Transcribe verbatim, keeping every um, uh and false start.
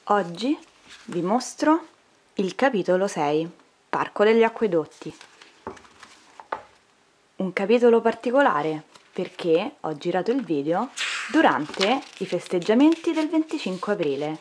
Oggi vi mostro il capitolo sei, Parco degli Acquedotti. Un capitolo particolare perché ho girato il video durante i festeggiamenti del venticinque aprile.